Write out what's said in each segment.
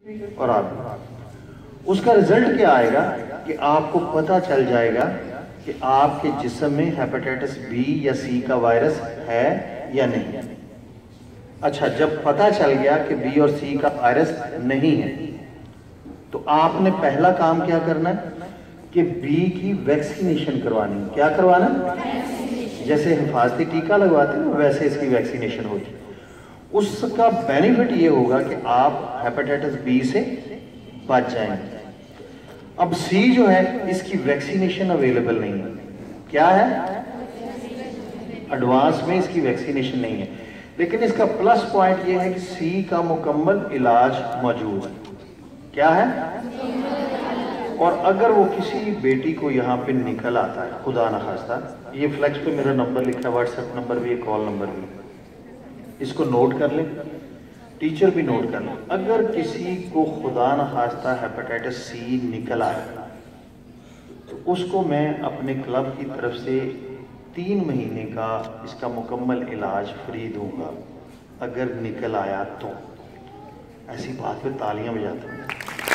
और आप, उसका रिजल्ट क्या आएगा कि आपको पता चल जाएगा कि आपके जिस्म में हेपेटाइटिस बी या सी का वायरस है या नहीं। अच्छा, जब पता चल गया कि बी और सी का वायरस नहीं है, तो आपने पहला काम क्या करना है कि बी की वैक्सीनेशन करवानी। क्या करवाना? जैसे हिफाजती टीका लगवाते हैं वैसे इसकी वैक्सीनेशन होती है। उसका बेनिफिट ये होगा कि आप हेपेटाइटिस बी से बच जाएंगे। अब सी जो है इसकी वैक्सीनेशन अवेलेबल नहीं है। क्या है? एडवांस में इसकी वैक्सीनेशन नहीं है, लेकिन इसका प्लस पॉइंट ये है कि सी का मुकम्मल इलाज मौजूद है। क्या है? और अगर वो किसी बेटी को यहाँ पे निकल आता है, खुदा ना खास्ता, ये फ्लैक्स पे मेरा नंबर लिखा है, व्हाट्सएप नंबर भी है, कॉल नंबर भी, इसको नोट कर लें, टीचर भी नोट कर लें। अगर किसी को खुदा न खास्ता हेपेटाइटिस सी निकल आए तो उसको मैं अपने क्लब की तरफ से 3 महीने का इसका मुकम्मल इलाज फ्री दूंगा, अगर निकल आया तो। ऐसी बात पे तालियां बजाते हैं।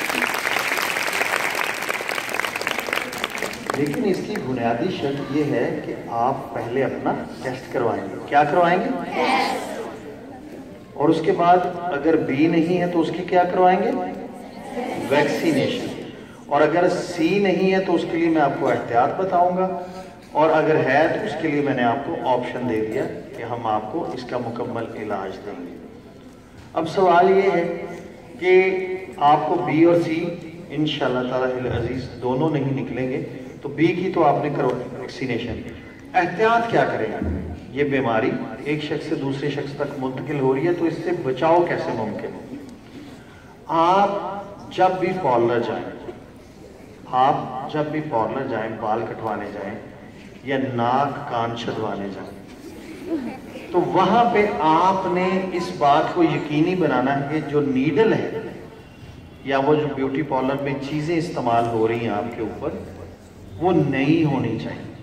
लेकिन इसकी बुनियादी शर्त ये है कि आप पहले अपना टेस्ट करवाएंगे। क्या करवाएंगे? टेस्ट। और उसके बाद अगर बी नहीं है तो उसकी क्या करवाएंगे? वैक्सीनेशन। और अगर सी नहीं है तो उसके लिए मैं आपको एहतियात बताऊंगा, और अगर है तो उसके लिए मैंने आपको ऑप्शन दे दिया कि हम आपको इसका मुकम्मल इलाज देंगे। अब सवाल ये है कि आपको बी और सी इंशाअल्लाह ताला अजीज दोनों नहीं निकलेंगे, तो बी की तो आपने करवाई वैक्सीनेशन। एहतियात क्या करें? ये बीमारी एक शख्स से दूसरे शख्स तक मुंतकिल हो रही है, तो इससे बचाव कैसे मुमकिन है? आप जब भी पार्लर जाएं, बाल कटवाने जाएं या नाक कान छदवाने जाएं, तो वहां पे आपने इस बात को यकीनी बनाना है कि जो नीडल है या वो जो ब्यूटी पार्लर में चीजें इस्तेमाल हो रही हैं आपके ऊपर, वो नई होनी चाहिए।